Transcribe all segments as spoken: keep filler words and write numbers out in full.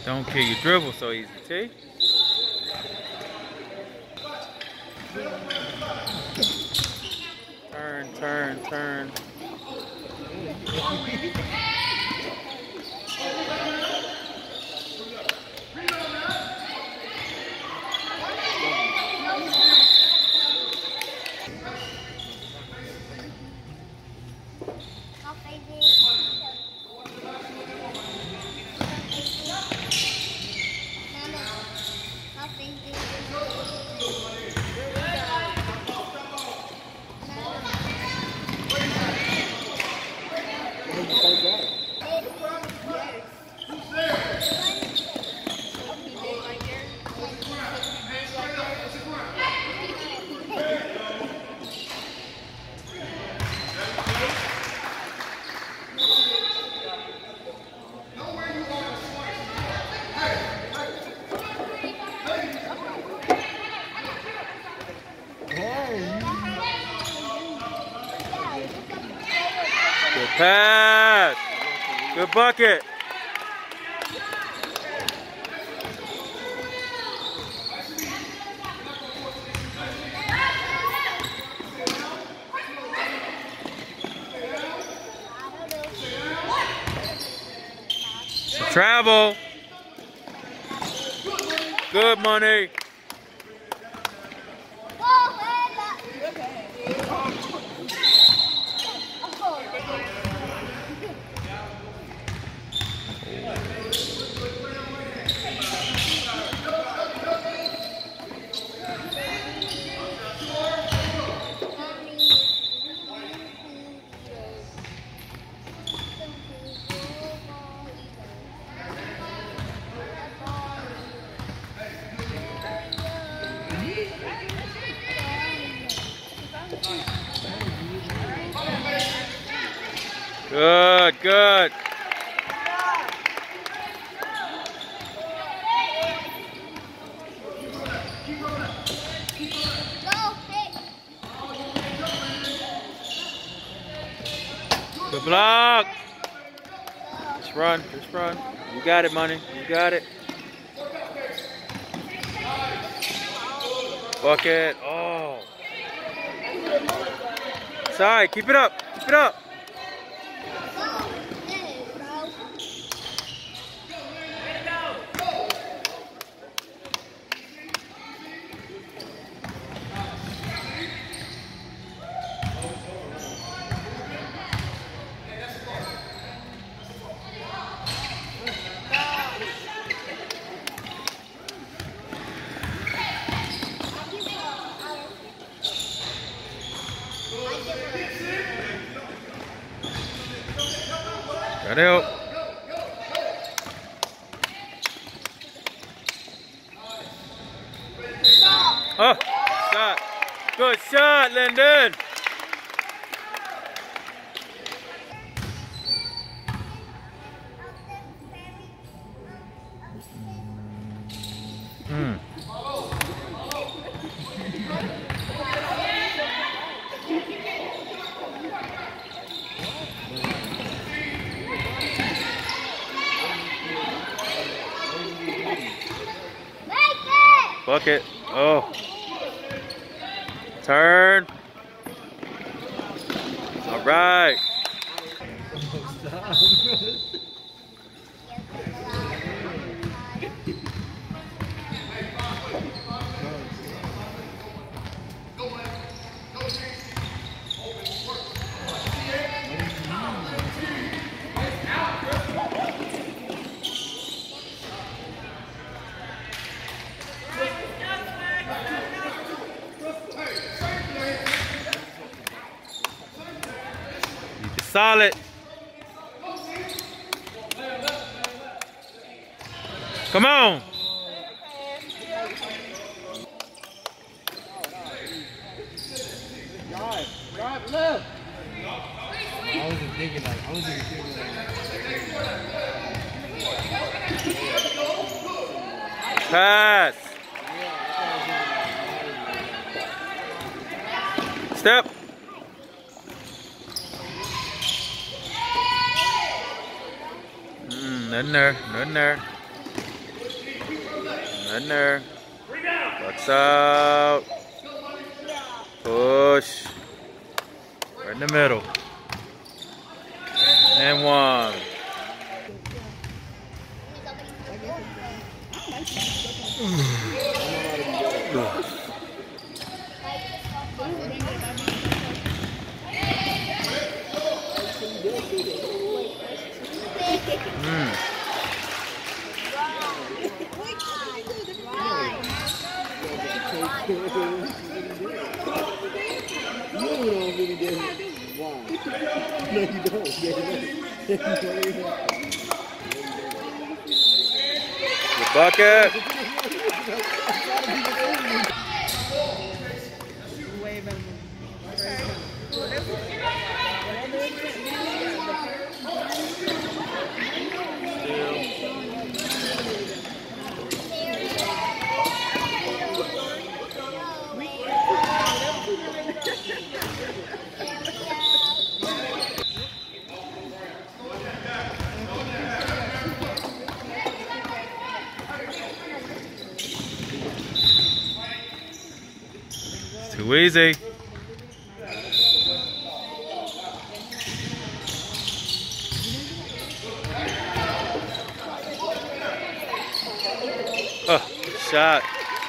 Don't kill you dribble so easy, T. Turn, turn, turn. Good pass. Good bucket. Travel. Good money. Good, good. Good block. Just run, just run. You got it, money. You got it. Bucket. Oh. Sorry, keep it up. Keep it up. Gotta help. Oh, shot. Good shot, Lyndon. Hmm. Bucket. Oh. Turn. All right. Solid. Come on. Drive, drive left. I wasn't thinking like, I wasn't thinking like. Pass. Step. Mm, nothing there, nothing there. In there. Bucks out. Push. Right in the middle. And one. Mm. No, you don't. The bucket. Too easy. Oh, shot.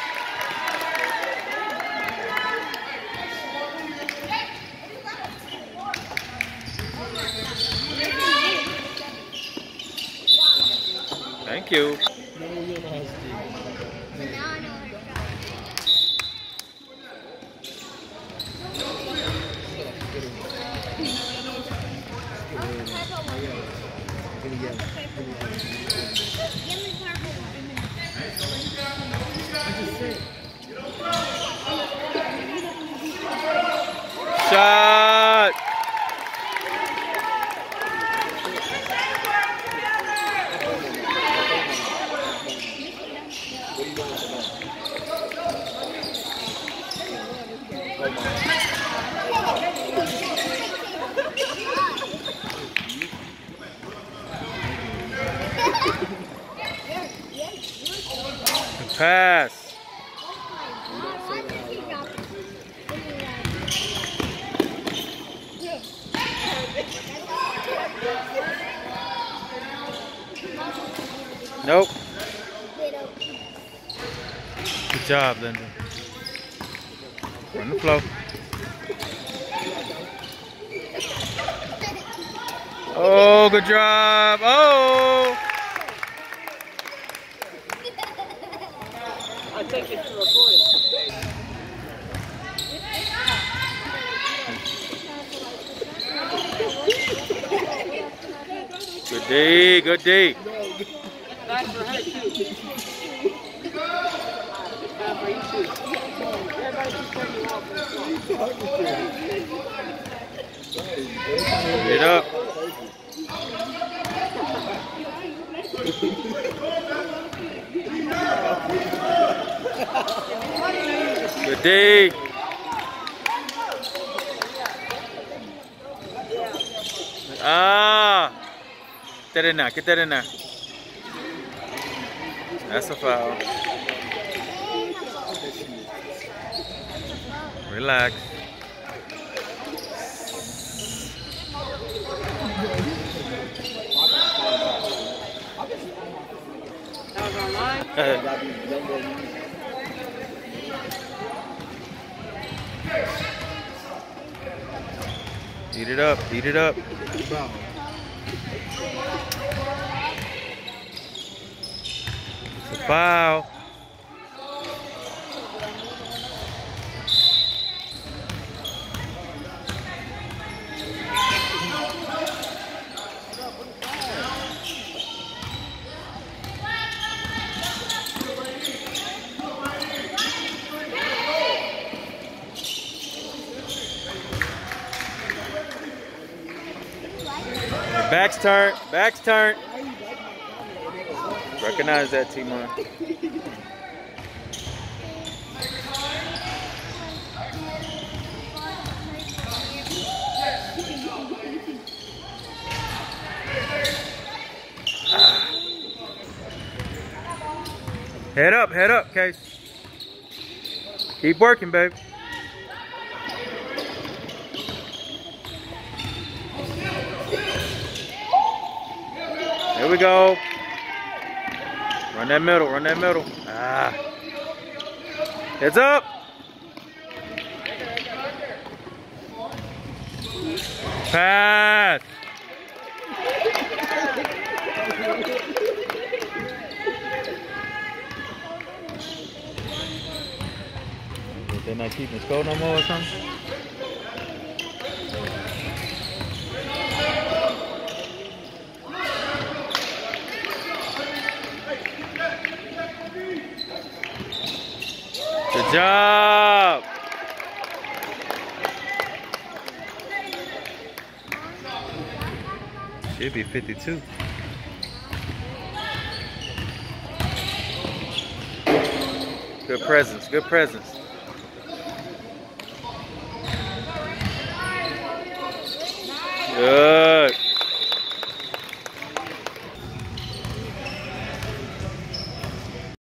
Thank you. Shot. Pass. Nope. Good job, Linda. On the floor. Oh, good job. Oh. I'll take it to recording. Good D, good D. Back for her, too. Back for you, too. Everybody keeps turning you off. Get it up. Good D. Ah. Get that in there. Get that in there. That's a foul. Relax. That was online? Beat it up. Beat it up. It's a foul. Back's turn. Back's turn. Recognize that, Timon. Head up, head up, Case. Keep working, babe. Here we go. Run that middle, run that middle. Ah. Heads up. Pass. They're not keeping score no more or something? Good job. Should be fifty-two. Good presence, good presence. Good.